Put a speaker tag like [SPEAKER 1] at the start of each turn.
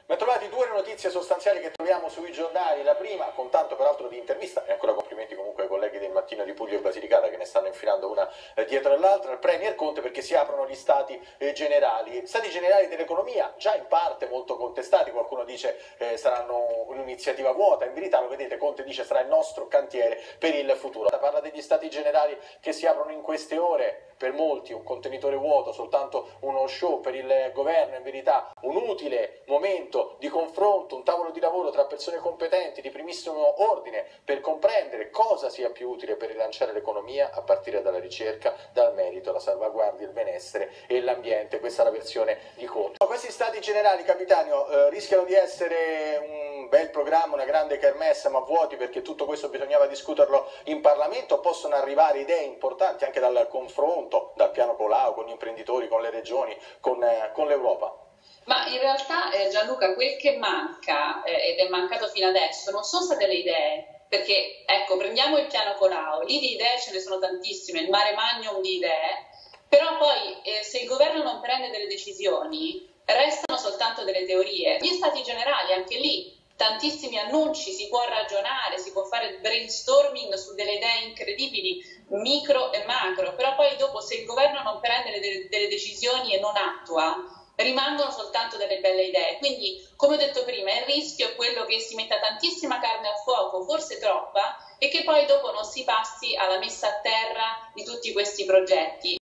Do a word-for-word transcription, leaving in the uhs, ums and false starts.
[SPEAKER 1] Ben trovati, due notizie sostanziali che troviamo sui giornali. La prima, con tanto peraltro di intervista, e ancora complimenti comunque ai colleghi del Mattino di Puglia e Basilicata che ne stanno infilando una eh, dietro l'altra, il Premier Conte, perché si aprono gli stati eh, generali. Stati generali dell'economia, già in parte molto contestati, qualcuno dice eh, saranno un'iniziativa vuota, in verità lo vedete, Conte dice sarà il nostro cantiere per il futuro. Parla degli stati generali che si aprono in queste ore, per molti un contenitore vuoto, soltanto uno show, per il governo in verità un utile momento di confronto, un tavolo di lavoro tra persone competenti di primissimo ordine per comprendere cosa sia più utile per rilanciare l'economia a partire dalla ricerca, dal merito, la salvaguardia, il benessere e l'ambiente. Questa è la versione di Conte. Questi stati generali, Capitanio, eh, rischiano di essere un bel programma, una grande kermesse, ma vuoti, perché tutto questo bisognava discuterlo in Parlamento. Possono arrivare idee importanti anche dal confronto, dal piano Colau, con gli imprenditori, con le regioni, con, eh, con l'Europa.
[SPEAKER 2] Ma in realtà eh, Gianluca, quel che manca eh, ed è mancato fino adesso non sono state le idee, perché ecco, prendiamo il piano Colau, lì di idee ce ne sono tantissime, il mare magnum di idee, però poi eh, se il governo non prende delle decisioni restano soltanto delle teorie. Gli stati generali, anche lì tantissimi annunci, si può ragionare, si può fare brainstorming su delle idee incredibili, micro e macro, però poi dopo se il governo non prende delle, delle decisioni e non attua, rimangono soltanto delle belle idee. Quindi, come ho detto prima, il rischio è quello che si metta tantissima carne a fuoco, forse troppa, e che poi dopo non si passi alla messa a terra di tutti questi progetti.